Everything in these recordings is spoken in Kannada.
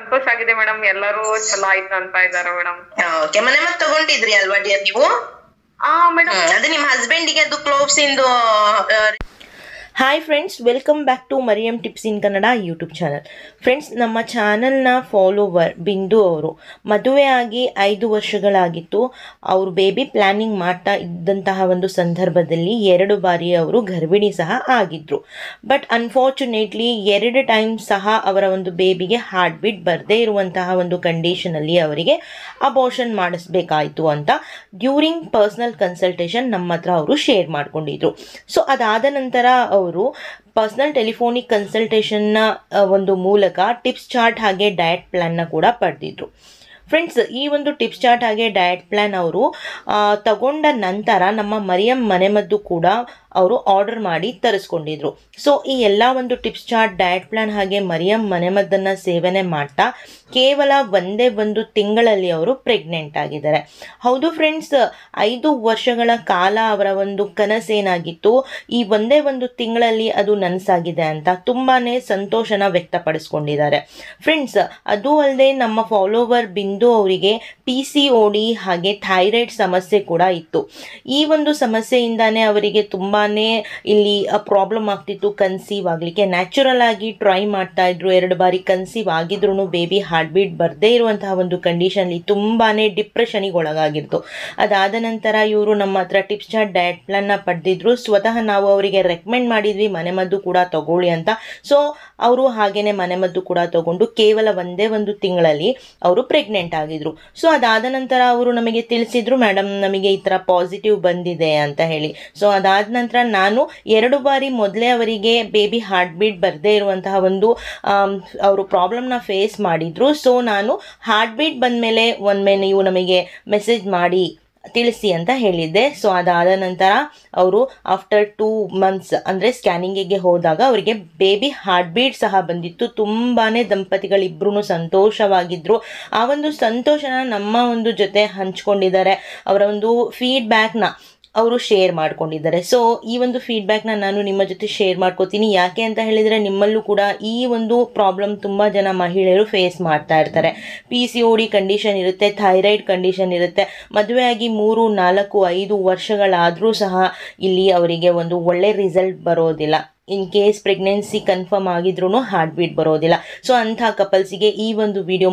ಸಂತೋಷ ಆಗಿದೆ ಮೇಡಮ್. ಎಲ್ಲರೂ ಚಲೋ ಆಯ್ತು ಅಂತ ಇದಾರೆ ಮೇಡಮ್. ಓಕೆ, ಮನೆ ಮದ್ದು ತಗೊಂಡಿದ್ರಿ ಅಲ್ವಾ ಡಿಯರ್ ನೀವು? ಮೇಡಮ್ ಅದು ನಿಮ್ಮ ಹಸ್ಬೆಂಡಿಗೆ ಅದು ಕ್ಲೋವ್ಸ್ ಇಂದು. Hi friends, welcome back to Mariyam tips in Kannada YouTube channel. Friends, ನಮ್ಮ ಚಾನಲ್ನ ಫಾಲೋವರ್ ಬಿಂದು ಅವರು ಮದುವೆ ಆಗಿ 5 ವರ್ಷಗಳಾಗಿತ್ತು. ಅವರು ಬೇಬಿ ಪ್ಲ್ಯಾನಿಂಗ್ ಮಾಡ್ತಾ ಇದ್ದಂತಹ ಒಂದು ಸಂದರ್ಭದಲ್ಲಿ 2 ಬಾರಿ ಅವರು ಗರ್ಭಿಣಿ ಸಹ ಆಗಿದ್ದರು. ಬಟ್ ಅನ್ಫಾರ್ಚುನೇಟ್ಲಿ 2 ಟೈಮ್ ಸಹ ಅವರ ಒಂದು ಬೇಬಿಗೆ ಹಾರ್ಟ್ ಬೀಟ್ ಬರದೇ ಇರುವಂತಹ ಒಂದು ಕಂಡೀಷನಲ್ಲಿ ಅವರಿಗೆ ಅಬೋರ್ಷನ್ ಮಾಡಿಸ್ಬೇಕಾಯಿತು ಅಂತ ಡ್ಯೂರಿಂಗ್ ಪರ್ಸ್ನಲ್ ಕನ್ಸಲ್ಟೇಷನ್ ನಮ್ಮ ಹತ್ರ ಅವರು ಶೇರ್ ಮಾಡ್ಕೊಂಡಿದ್ರು. ಸೊ ಅದಾದ ನಂತರ ಅವರು ಪರ್ಸನಲ್ ಟೆಲಿಫೋನಿಕ್ ಕನ್ಸಲ್ಟೇಷನ್ನ ಒಂದು ಮೂಲಕ ಟಿಪ್ಸ್ ಚಾರ್ಟ್ ಹಾಗೆ ಡಯಟ್ ಪ್ಲ್ಯಾನ್ನ ಕೂಡ ಪಡೆದಿದ್ರು. ಫ್ರೆಂಡ್ಸ್, ಈ ಒಂದು ಟಿಪ್ಸ್ ಚಾರ್ಟ್ ಹಾಗೆ ಡಯಟ್ ಪ್ಲ್ಯಾನ್ ಅವರು ತಗೊಂಡ ನಂತರ ನಮ್ಮ ಮರಿಯಂ ಮನೆಮದ್ದು ಕೂಡ ಅವರು ಆರ್ಡರ್ ಮಾಡಿ ತರಿಸ್ಕೊಂಡಿದ್ರು. ಸೊ ಈ ಎಲ್ಲ ಒಂದು ಟಿಪ್ಸ್ ಚಾರ್ಟ್, ಡಯಟ್ ಪ್ಲ್ಯಾನ್ ಹಾಗೆ ಮರಿಯಂ ಮನೆಮದ್ದನ್ನು ಸೇವನೆ ಮಾಡ್ತಾ ಕೇವಲ ಒಂದೇ 1 ತಿಂಗಳಲ್ಲಿ ಅವರು ಪ್ರೆಗ್ನೆಂಟ್ ಆಗಿದ್ದಾರೆ. ಹೌದು ಫ್ರೆಂಡ್ಸ್, 5 ವರ್ಷಗಳ ಕಾಲ ಅವರ ಒಂದು ಕನಸೇನಾಗಿತ್ತು, ಈ ಒಂದೇ 1 ತಿಂಗಳಲ್ಲಿ ಅದು ನನಸಾಗಿದೆ ಅಂತ ತುಂಬಾ ಸಂತೋಷನ ವ್ಯಕ್ತಪಡಿಸ್ಕೊಂಡಿದ್ದಾರೆ. ಫ್ರೆಂಡ್ಸ್, ಅದು ಅಲ್ಲದೆ ನಮ್ಮ ಫಾಲೋವರ್ ಬಿಂದು ಅವರಿಗೆ PCOD ಹಾಗೆ ಥೈರಾಯ್ಡ್ ಸಮಸ್ಯೆ ಕೂಡ ಇತ್ತು. ಈ ಒಂದು ಸಮಸ್ಯೆಯಿಂದಾನೇ ಅವರಿಗೆ ತುಂಬಾ ಇಲ್ಲಿ ಪ್ರಾಬ್ಲಮ್ ಆಗ್ತಿತ್ತು ಕನ್ಸೀವ್ ಆಗಲಿಕ್ಕೆ. ನ್ಯಾಚುರಲ್ ಆಗಿ ಟ್ರೈ ಮಾಡ್ತಾ ಇದ್ರು, 2 ಬಾರಿ ಕನ್ಸೀವ್ ಆಗಿದ್ರು ಬೇಬಿ ಹಾರ್ಟ್ ಬೀಟ್ ಬರದೇ ಇರುವಂತಹ ಒಂದು ಕಂಡೀಷನ್ಲಿ ತುಂಬಾ ಡಿಪ್ರೆಷನಿಗೆ ಒಳಗಾಗಿತ್ತು. ಅದಾದ ನಂತರ ಇವರು ನಮ್ಮ ಹತ್ರ ಟಿಪ್ಸ್ ಚಾರ್ಟ್ ಡಯಟ್ ಪ್ಲಾನ್ನ ಪಡೆದಿದ್ರು. ಸ್ವತಃ ನಾವು ಅವರಿಗೆ ರೆಕಮೆಂಡ್ ಮಾಡಿದ್ವಿ ಮನೆಮದ್ದು ಕೂಡ ತಗೊಳ್ಳಿ ಅಂತ. ಸೊ ಅವರು ಹಾಗೇನೆ ಮನೆಮದ್ದು ಕೂಡ ತಗೊಂಡು ಕೇವಲ ಒಂದೇ 1 ತಿಂಗಳಲ್ಲಿ ಅವರು ಪ್ರೆಗ್ನೆಂಟ್ ಆಗಿದ್ರು. ಸೊ ಅದಾದ ನಂತರ ಅವರು ನಮಗೆ ತಿಳಿಸಿದ್ರು, ಮೇಡಮ್ ನಮಗೆ ಈ ಥರ ಪಾಸಿಟಿವ್ ಬಂದಿದೆ ಅಂತ ಹೇಳಿ. ಸೊ ಅದಾದ ನಂತರ ನಾನು 2 ಬಾರಿ ಮೊದಲೇ ಅವರಿಗೆ ಬೇಬಿ ಹಾರ್ಟ್ ಬೀಟ್ ಬರದೇ ಇರುವಂತಹ ಒಂದು ಅವರು ಪ್ರಾಬ್ಲಮ್ನ ಫೇಸ್ ಮಾಡಿದ್ರು. ಸೊ ನಾನು ಹಾರ್ಟ್ ಬೀಟ್ ಬಂದಮೇಲೆ ಒಮ್ಮೆ ನೀವು ನಮಗೆ ಮೆಸೇಜ್ ಮಾಡಿ ತಿಳಿಸಿ ಅಂತ ಹೇಳಿದ್ದೆ. ಸೊ ಅದಾದ ನಂತರ ಅವರು ಆಫ್ಟರ್ 2 ಮಂತ್ಸ್ ಅಂದರೆ ಸ್ಕ್ಯಾನಿಂಗಿಗೆ ಹೋದಾಗ ಅವರಿಗೆ ಬೇಬಿ ಹಾರ್ಟ್ ಬೀಟ್ ಸಹ ಬಂದಿತ್ತು. ತುಂಬಾ ದಂಪತಿಗಳಿಬ್ಬರೂ ಸಂತೋಷವಾಗಿದ್ದರು. ಆ ಒಂದು ಸಂತೋಷನ ನಮ್ಮ ಒಂದು ಜೊತೆ ಹಂಚ್ಕೊಂಡಿದ್ದಾರೆ. ಅವರ ಒಂದು ಫೀಡ್ಬ್ಯಾಕ್ನ ಅವರು ಶೇರ್ ಮಾಡ್ಕೊಂಡಿದ್ದಾರೆ. ಸೊ ಈ ಒಂದು ಫೀಡ್ಬ್ಯಾಕ್ನ ನಾನು ನಿಮ್ಮ ಜೊತೆ ಶೇರ್ ಮಾಡ್ಕೋತೀನಿ. ಯಾಕೆ ಅಂತ ಹೇಳಿದರೆ ನಿಮ್ಮಲ್ಲೂ ಕೂಡ ಈ ಒಂದು ಪ್ರಾಬ್ಲಮ್ ತುಂಬ ಜನ ಮಹಿಳೆಯರು ಫೇಸ್ ಮಾಡ್ತಾ ಇರ್ತಾರೆ. PCOD ಕಂಡೀಷನ್ ಇರುತ್ತೆ, ಥೈರಾಯ್ಡ್ ಕಂಡೀಷನ್ ಇರುತ್ತೆ. ಮದುವೆಯಾಗಿ 3, 4, 5 ವರ್ಷಗಳಾದರೂ ಸಹ ಇಲ್ಲಿ ಅವರಿಗೆ ಒಂದು ಒಳ್ಳೆ ರಿಸಲ್ಟ್ ಬರೋದಿಲ್ಲ. ಇನ್ ಕೇಸ್ ಪ್ರೆಗ್ನೆನ್ಸಿ ಕನ್ಫರ್ಮ್ ಆಗಿದ್ರೂ ಹಾರ್ಟ್ ಬೀಟ್ ಬರೋದಿಲ್ಲ. ಸೊ ಅಂಥ ಕಪಲ್ಸಿಗೆ ಈ ಒಂದು ವಿಡಿಯೋ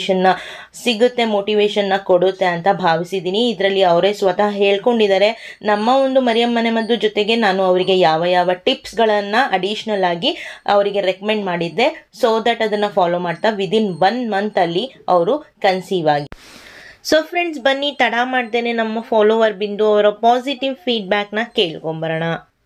ಮೋಟಿವೇಶನ್ನ ಕೊಡುತ್ತೆ ಅಂತ ಭಾವಿಸಿದ್ದೀನಿ. ಇದರಲ್ಲಿ ಅವರೇ ಸ್ವತಃ ಹೇಳ್ಕೊಂಡಿದ್ದಾರೆ, ನಮ್ಮ ಒಂದು ಮರಿಯಂ ಮನೆಮದ್ದು ಜೊತೆಗೆ ನಾನು ಅವರಿಗೆ ಯಾವ ಟಿಪ್ಸ್ಗಳನ್ನು ಅಡಿಷ್ನಲ್ ಆಗಿ ಅವರಿಗೆ ರೆಕಮೆಂಡ್ ಮಾಡಿದ್ದೆ. ಸೊ ದಟ್ ಅದನ್ನು ಫಾಲೋ ಮಾಡ್ತಾ ವಿದಿನ್ 1 ಮಂತಲ್ಲಿ ಅವರು ಕನ್ಸೀವ್ ಆಗಿ. ಸೊ ಫ್ರೆಂಡ್ಸ್, ಬನ್ನಿ ತಡ ಮಾಡ್ದೇನೆ ನಮ್ಮ ಫಾಲೋವರ್ ಬಿಂದು ಅವರ ಪಾಸಿಟಿವ್ ಫೀಡ್ಬ್ಯಾಕ್ನ ಕೇಳ್ಕೊಂಬರೋಣ.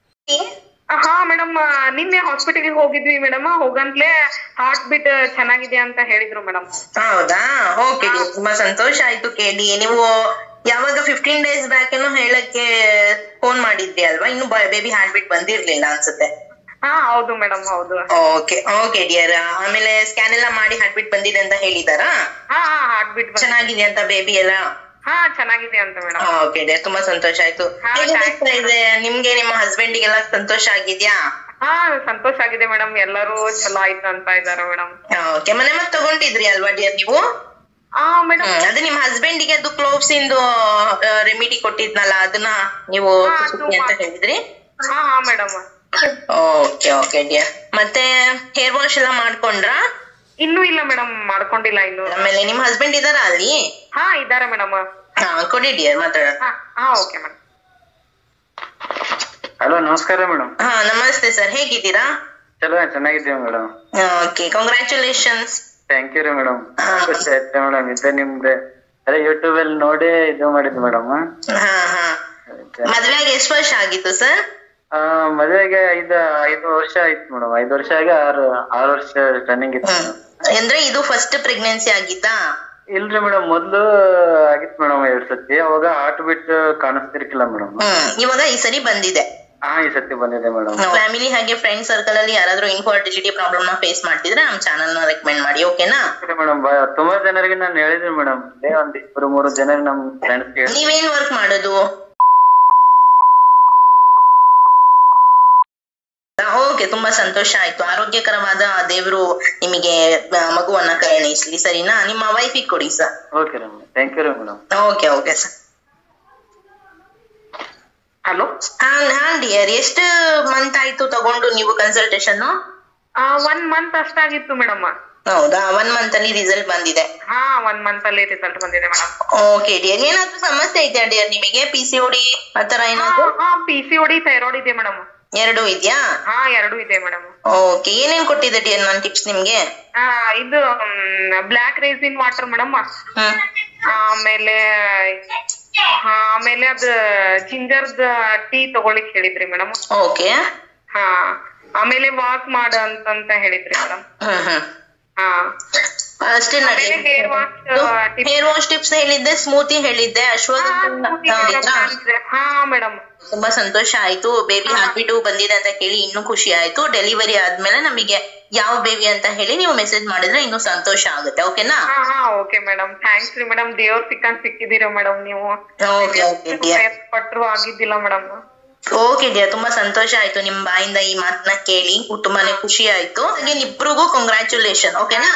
ಮೇಡಮ್, ನಿನ್ನೆ ಹಾಸ್ಪಿಟಲ್ಗೆ ಹೋಗಿದ್ವಿ ಮೇಡಮ್. ಹೋಗಂತ್ಲೆ ಹಾರ್ಟ್ ಬೀಟ್ ಚೆನ್ನಾಗಿದೆ ಅಂತ ಹೇಳಿದ್ರು ಮೇಡಮ್. ಹೌದಾ? ಓಕೆ, ತುಂಬಾ ಸಂತೋಷ ಆಯ್ತು ಕೇಳಿ. ನೀವು ಯಾವಾಗ 15 ಡೇಸ್ ಬ್ಯಾಕ್ ಏನೋ ಹೇಳಕ್ಕೆ ಫೋನ್ ಮಾಡಿದ್ರಿ ಅಲ್ವಾ? ಇನ್ನು ಬೇಬಿ ಹಾರ್ಟ್ ಬೀಟ್ ಬಂದಿರ್ಲಿಲ್ಲ ಅನ್ಸುತ್ತೆ. ಹೌದು ಮೇಡಮ್, ಹೌದು. Okay dear. ಆಮೇಲೆ ಸ್ಕ್ಯಾನ್ ಎಲ್ಲ ಮಾಡಿ ಹಾರ್ಟ್ ಬೀಟ್ ಬಂದಿದೆ ಅಂತ ಹೇಳಿದಾರಾ? ಹಾರ್ಟ್ ಬೀಟ್ ಚೆನ್ನಾಗಿದೆ ಅಂತ ಬೇಬಿ ಎಲ್ಲ? ಚೆನ್ನಾಗಿದೆ ಅಂತ ಮೇಡಮ್. ಓಕೆ ಡಿಯರ್, ತುಂಬಾ ಸಂತೋಷ ಆಯ್ತು. ಇದೆ ನಿಮ್ಗೆ, ನಿಮ್ಮ ಹಸ್ಬೆಂಡಿಗೆಲ್ಲ ಸಂತೋಷ ಆಗಿದ್ಯಾ? ಸಂತೋಷ ಆಗಿದೆ ಮೇಡಮ್. ಎಲ್ಲರೂ ಚಲೋ ಆಯ್ತು ಅಂತ ಇದಾರೆ ಮೇಡಮ್. ಓಕೆ, ಮನೆ ಮದ್ದು ತಗೊಂಡಿದ್ರಿ ಅಲ್ವಾ ಡಿಯರ್ ನೀವು? ಮೇಡಮ್ ಅದು ನಿಮ್ಮ ಹಸ್ಬೆಂಡಿಗೆ ಅದು ಕ್ಲೋವ್ಸ್ ಇಂದು ರೆಮಿಡಿ ಕೊಟ್ಟಿದ್ನಲ್ಲ, ಅದನ್ನ ನೀವು ಅಂತ ಹೇಳಿದ್ರಿ? ಮೇಡಮ್. Okay dear. ಮತ್ತೆ ಹೇರ್ ವಾಶ್ ಎಲ್ಲ ಮಾಡ್ಕೊಂಡ್ರಾ? ಇನ್ನೂ ಇಲ್ಲ ಮೇಡಮ್, ಮಾಡ್ಕೊಂಡಿಲ್ಲ ಇನ್ನು. ಆಮೇಲೆ ನಿಮ್ಮ ಹಸ್ಬೆಂಡ್ ಇದಾರ ಅಲ್ಲಿ? ಇದಾರೆ ಮೇಡಮ್. ಕೊಡಿ ಡಿಯರ್, ಮಾತಾಡೋಣ. Okay madam. ಹಲೋ, ನಮಸ್ಕಾರ ಮೇಡಮ್. ನಮಸ್ತೆ ಸರ್, ಹೇಗಿದ್ದೀರಾ? ಚೆನ್ನಾಗಿದ್ದೀವಿ madam. Okay, congratulations. Thank you ರೀ ಮೇಡಮ್. ಮೇಡಮ್ ಇದೆ ನಿಮ್ದೆ ಅದೇ ಯೂಟ್ಯೂಬ್ ಅಲ್ಲಿ ನೋಡಿ ಇದು ಮಾಡಿದ್ದು ಮೇಡಮ್. ಮದ್ವೆಗೆ ಎಷ್ಟು ವರ್ಷ ಆಗಿತ್ತು ಸರ್? ಮದ್ವೆಗೆ 5 ವರ್ಷ ಆಯ್ತು ಮೇಡಮ್. 5 ವರ್ಷ ಆಗಿ 6 ವರ್ಷ ರನ್ನಿಂಗ್ ಇತ್ತು. ಅಂದ್ರೆ ಇದು ಫಸ್ಟ್ ಪ್ರೆಗ್ನೆನ್ಸಿ ಆಗಿತ್ತಾ? ಇಲ್ರಿ ಮೇಡಮ್, ಮೊದ್ಲು ಆಗಿತ್ತು ಮೇಡಮ್ 2 ಸತಿ. ಅವಾಗ ಹಾರ್ಟ್ ಬೀಟ್ ಕಾಣಿಸ್ತಿರ್ಕಿಲ್ಲ ಮೇಡಮ್. ಇವಾಗ ಈ ಸರಿ ಬಂದಿದೆ? ಈ ಸತಿ ಬಂದಿದೆ ಮೇಡಮ್. ಫ್ಯಾಮಿಲಿ ಹಾಗೆ ಫ್ರೆಂಡ್ ಸರ್ಕಲ್ ಅಲ್ಲಿ ಯಾರಾದ್ರೂ ಇನ್ಫರ್ಟಿಲಿಟಿ ಪ್ರಾಬ್ಲಮ್ ನ ಫೇಸ್ ಮಾಡ್ತಿದ್ರೆ ನಮ್ಮ ಚಾನಲ್ ನ ರೆಕಮೆಂಡ್ ಮಾಡಿ, ಓಕೆನಾ? ಮೇಡಮ್, ತುಂಬಾ ಜನರಿಗೆ ನಾನು ಹೇಳಿದ್ರಿ ಮೇಡಮ್. ಒಂದ್ 2-3 ಜನರಿಗೆ ನಮ್ ಫ್ರೆಂಡ್ಸ್. ನೀವೇನ್ ವರ್ಕ್ ಮಾಡೋದು? ಓಕೆ, ತುಂಬಾ ಸಂತೋಷ ಆಯ್ತು. ಆರೋಗ್ಯಕರವಾದ ದೇವರು ನಿಮಗೆ ಮಗುವನ್ನ ಕರುಣಿಸ್ಲಿ. ಸರಿನಾ? ನಿಮ್ಮ ವೈಫಿಗೆ ಕೊಡಿ ಸರ್. ಓಕೆ ರೀ ಮೇಡಮ್, ಥ್ಯಾಂಕ್ ಯು ರೀ ಮೇಡಮ್. Okay sir. ಹಲೋ. ಹಾ ಡಿಯರ್, ಎಷ್ಟು ಮಂತ್ ಆಯ್ತು ತಗೊಂಡು ನೀವು ಕನ್ಸಲ್ಟೇಷನ್? 1 month ಅಷ್ಟಾಗಿತ್ತು madam. ಹೌದಾ? 1 month ಅಲ್ಲಿ ರಿಸಲ್ಟ್ ಬಂದಿದೆ? 1 month ಅಲ್ಲಿ ರಿಸಲ್ಟ್ ಬಂದಿದೆ ಮೇಡಮ್. ಓಕೆ ಡಿಯರ್, ಏನಾದ್ರು ಸಮಸ್ಯೆ ಇದೆಯಾ ಡಿಯರ್ ನಿಮಗೆ? PCOD ಆತರ ಏನಾದ್ರು? PCOD, ಥೈರಾಯ್ಡ್ ಇದೆ ಮೇಡಮ್. ಎರಡು ಇದೆಯಾ? ಎರಡು ಇದೆ ಮೇಡಮ್. ಓಕೆ, ಏನೇನ್ ಕೊಟ್ಟಿದ್ದೆ ಡಿಯರ್ ನಾನು ಟಿಪ್ಸ್ ನಿಮ್ಗೆ? ಇದು ಬ್ಲಾಕ್ ರೈಸಿನ್ ವಾಟರ್ ಮೇಡಮ್. ಆಮೇಲೆ ಅದ್ ಜಿಂಜರ್ದ ಟೀ ತಗೊಳಿಕ್ ಹೇಳಿದ್ರಿ ಮೇಡಮ್. ಓಕೆ. ಆಮೇಲೆ ವಾಕ್ ಮಾಡ ಅಂತ ಹೇಳಿದ್ರಿ ಮೇಡಮ್. ಅಷ್ಟೇ ನೋಡಿ. ಹೇರ್ ವಾಶ್ ಟಿಪ್ಸ್ ಹೇಳಿದ್ದೆ, ಸ್ಮೂತಿ ಹೇಳಿದ್ದೆ, ಮೇಡಮ್. ತುಂಬಾ ಸಂತೋಷ ಆಯ್ತು. ಬೇಬಿ ಹಾರ್ಟ್ಬೀಟ್ ಬಂದಿದೆ ಅಂತ ಕೇಳಿ ಇನ್ನೂ ಖುಷಿ ಆಯ್ತು. ಡೆಲಿವರಿ ಆದ್ಮೇಲೆ ನಮಗೆ ಯಾವ ಬೇಬಿ ಅಂತ ಹೇಳಿ ನೀವು ಮೆಸೇಜ್ ಮಾಡಿದ್ರೆ ಇನ್ನೂ ಸಂತೋಷ ಆಗುತ್ತೆ. ಓಕೆನಾ? ಓಕೆ ಮೇಡಮ್, ಥ್ಯಾಂಕ್ಸ್ ರೀ ಮೇಡಮ್. ದೇವ್ರ ಸಿಕ್ಕಿದೀರ ಮೇಡಮ್ ನೀವು. ಪಟ್ರು ಆಗಿದ್ದಿಲ್ಲ ಮೇಡಮ್. ಓಕೆ ಡಿಯರ್, ತುಂಬಾ ಸಂತೋಷ ಆಯ್ತು ನಿಮ್ ಬಾಯಿಂದ ಈ ಮಾತನ್ನ ಕೇಳಿ. ತುಂಬಾನೇ ಖುಷಿ ಆಯ್ತು. ಹಾಗೆ ಇಬ್ರಿಗೂ ಕಂಗ್ರ್ಯಾಚುಲೇಷನ್. ಓಕೆನಾ?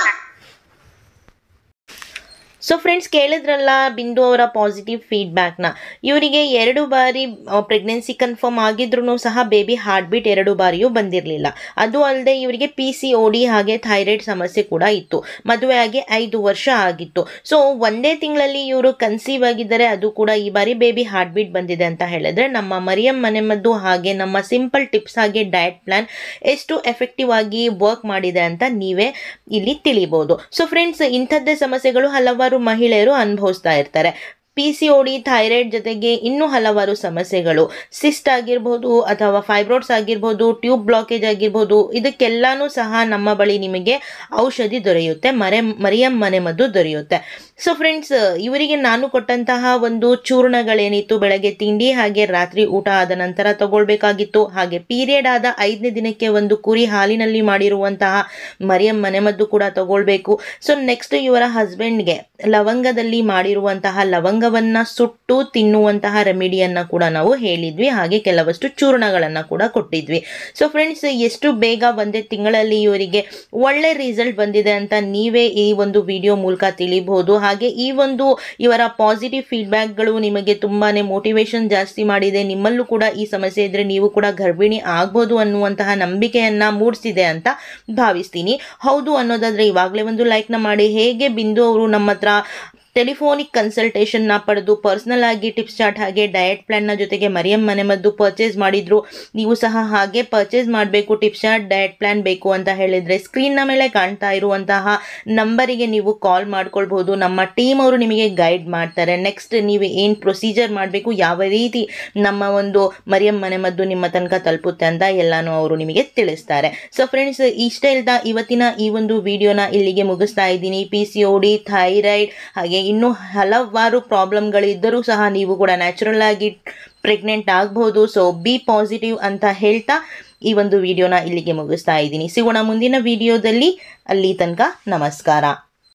ಸೊ ಫ್ರೆಂಡ್ಸ್, ಕೇಳಿದ್ರಲ್ಲ ಬಿಂದು ಅವರ ಪಾಸಿಟಿವ್ ಫೀಡ್ಬ್ಯಾಕ್ನ. ಇವರಿಗೆ 2 ಬಾರಿ ಪ್ರೆಗ್ನೆನ್ಸಿ ಕನ್ಫರ್ಮ್ ಆಗಿದ್ರೂ ಸಹ ಬೇಬಿ ಹಾರ್ಟ್ಬೀಟ್ 2 ಬಾರಿಯೂ ಬಂದಿರಲಿಲ್ಲ. ಅದು ಅಲ್ಲದೆ ಇವರಿಗೆ PCOD ಹಾಗೆ ಥೈರಾಯ್ಡ್ ಸಮಸ್ಯೆ ಕೂಡ ಇತ್ತು. ಮದುವೆ ಆಗಿ 5 ವರ್ಷ ಆಗಿತ್ತು. ಸೊ ಒಂದೇ ತಿಂಗಳಲ್ಲಿ ಇವರು ಕನ್ಸೀವ್ ಆಗಿದ್ದಾರೆ. ಅದು ಕೂಡ ಈ ಬಾರಿ ಬೇಬಿ ಹಾರ್ಟ್ಬೀಟ್ ಬಂದಿದೆ ಅಂತ ಹೇಳಿದ್ರೆ ನಮ್ಮ ಮರಿಯಂ ಮನೆಮದ್ದು ಹಾಗೆ ನಮ್ಮ ಸಿಂಪಲ್ ಟಿಪ್ಸ್ ಹಾಗೆ ಡಯಟ್ ಪ್ಲಾನ್ ಎಷ್ಟು ಎಫೆಕ್ಟಿವ್ ಆಗಿ ವರ್ಕ್ ಮಾಡಿದೆ ಅಂತ ನೀವೇ ಇಲ್ಲಿ ತಿಳಿಬಹುದು. ಸೊ ಫ್ರೆಂಡ್ಸ್, ಇಂಥದ್ದೇ ಸಮಸ್ಯೆಗಳು ಹಲವಾರು ಮಹಿಳೆಯರು ಅನುಭವಿಸ್ತಾ ಇರ್ತಾರೆ. PCOD, ಥೈರಾಯ್ಡ್ ಜೊತೆಗೆ ಇನ್ನೂ ಹಲವಾರು ಸಮಸ್ಯೆಗಳು, ಸಿಸ್ಟ್ ಆಗಿರ್ಬೋದು ಅಥವಾ ಫೈಬ್ರಾಯ್ಡ್ಸ್ ಆಗಿರ್ಬೋದು, ಟ್ಯೂಬ್ ಬ್ಲಾಕೇಜ್ ಆಗಿರ್ಬೋದು, ಇದಕ್ಕೆಲ್ಲಾನು ಸಹ ನಮ್ಮ ಬಳಿ ನಿಮಗೆ ಔಷಧಿ ದೊರೆಯುತ್ತೆ. ಮರಿಯಂ ಮನೆಮದ್ದು ದೊರೆಯುತ್ತೆ. ಸೊ ಫ್ರೆಂಡ್ಸ್, ಇವರಿಗೆ ನಾನು ಕೊಟ್ಟಂತಹ ಒಂದು ಚೂರ್ಣಗಳೇನಿತ್ತು, ಬೆಳಗ್ಗೆ ತಿಂಡಿ ಹಾಗೆ ರಾತ್ರಿ ಊಟ ಆದ ನಂತರ ತಗೊಳ್ಬೇಕಾಗಿತ್ತು. ಹಾಗೆ ಪೀರಿಯಡ್ ಆದ 5ನೇ ದಿನಕ್ಕೆ ಒಂದು ಕುರಿ ಹಾಲಿನಲ್ಲಿ ಮಾಡಿರುವಂತಹ ಮರಿಯಂ ಮನೆಮದ್ದು ಕೂಡ ತಗೊಳ್ಬೇಕು. ಸೊ ನೆಕ್ಸ್ಟ್ ಇವರ ಹಸ್ಬೆಂಡ್ಗೆ ಲವಂಗದಲ್ಲಿ ಮಾಡಿರುವಂತಹ ಲವಂಗವನ್ನ ಸುಟ್ಟು ತಿನ್ನುವಂತಹ ರೆಮಿಡಿಯನ್ನ ಕೂಡ ನಾವು ಹೇಳಿದ್ವಿ. ಹಾಗೆ ಕೆಲವಷ್ಟು ಚೂರ್ಣಗಳನ್ನು ಕೂಡ ಕೊಟ್ಟಿದ್ವಿ. ಸೊ ಫ್ರೆಂಡ್ಸ್, ಎಷ್ಟು ಬೇಗ ಒಂದೇ ತಿಂಗಳಲ್ಲಿ ಇವರಿಗೆ ಒಳ್ಳೆ ರಿಸಲ್ಟ್ ಬಂದಿದೆ ಅಂತ ನೀವೇ ಈ ಒಂದು ವಿಡಿಯೋ ಮೂಲಕ ತಿಳಿಬಹುದು. ಹಾಗೆ ಈ ಒಂದು ಇವರ ಪಾಸಿಟಿವ್ ಫೀಡ್ಬ್ಯಾಕ್ಗಳು ನಿಮಗೆ ತುಂಬಾನೇ ಮೋಟಿವೇಶನ್ ಜಾಸ್ತಿ ಮಾಡಿದೆ. ನಿಮ್ಮಲ್ಲೂ ಕೂಡ ಈ ಸಮಸ್ಯೆ ಇದ್ರೆ ನೀವು ಕೂಡ ಗರ್ಭಿಣಿ ಆಗ್ಬೋದು ಅನ್ನುವಂತಹ ನಂಬಿಕೆಯನ್ನ ಮೂಡಿಸಿದೆ ಅಂತ ಭಾವಿಸ್ತೀನಿ. ಹೌದು ಅನ್ನೋದಾದ್ರೆ ಇವಾಗಲೇ ಒಂದು ಲೈಕ್ನ ಮಾಡಿ. ಹೇಗೆ ಬಿಂದು ಅವರು ನಮ್ಮ ಹತ್ರ ಟೆಲಿಫೋನಿಕ್ ಕನ್ಸಲ್ಟೇಷನ್ನ ಪಡೆದು ಪರ್ಸನಲ್ ಆಗಿ ಟಿಪ್ಸ್ ಚಾರ್ಟ್ ಹಾಗೆ ಡಯಟ್ ಪ್ಲಾನ್ನ ಜೊತೆಗೆ ಮರಿಯಂ ಮನೆಮದ್ದು ಪರ್ಚೇಸ್ ಮಾಡಿದ್ರು, ನೀವು ಸಹ ಹಾಗೆ ಪರ್ಚೇಸ್ ಮಾಡಬೇಕು, ಟಿಪ್ಸ್ ಚಾರ್ಟ್ ಡಯಟ್ ಪ್ಲಾನ್ ಬೇಕು ಅಂತ ಹೇಳಿದರೆ ಸ್ಕ್ರೀನ್ನ ಮೇಲೆ ಕಾಣ್ತಾ ಇರುವಂತಹ ನಂಬರಿಗೆ ನೀವು ಕಾಲ್ ಮಾಡ್ಕೊಳ್ಬಹುದು. ನಮ್ಮ ಟೀಮ್ ಅವರು ನಿಮಗೆ ಗೈಡ್ ಮಾಡ್ತಾರೆ. ನೆಕ್ಸ್ಟ್ ನೀವು ಏನು ಪ್ರೊಸೀಜರ್ ಮಾಡಬೇಕು, ಯಾವ ರೀತಿ ನಮ್ಮ ಒಂದು ಮರಿಯಂ ಮನೆಮದ್ದು ನಿಮ್ಮ ತನಕ ತಲುಪುತ್ತೆ ಅಂತ ಎಲ್ಲಾನು ಅವರು ನಿಮಗೆ ತಿಳಿಸ್ತಾರೆ. ಸೊ ಫ್ರೆಂಡ್ಸ್, ಇಷ್ಟೇ ಇಲ್ದ ಇವತ್ತಿನ ಈ ಒಂದು ವಿಡಿಯೋನ ಇಲ್ಲಿಗೆ ಮುಗಿಸ್ತಾ ಇದ್ದೀನಿ. PCOD, ಥೈರಾಯ್ಡ್ ಹಾಗೆ ಇನ್ನೂ ಹಲವಾರು ಪ್ರಾಬ್ಲಮ್ಗಳಿದ್ದರೂ ಸಹ ನೀವು ಕೂಡ ನ್ಯಾಚುರಲ್ ಆಗಿ ಪ್ರೆಗ್ನೆಂಟ್ ಆಗ್ಬೋದು. ಸೊ ಬಿ ಪಾಸಿಟಿವ್ ಅಂತ ಹೇಳ್ತಾ ಈ ಒಂದು ವಿಡಿಯೋನ ಇಲ್ಲಿಗೆ ಮುಗಿಸ್ತಾ ಇದ್ದೀನಿ. ಸಿಗೋಣ ಮುಂದಿನ ವಿಡಿಯೋದಲ್ಲಿ. ಅಲ್ಲಿ ತನಕ ನಮಸ್ಕಾರ.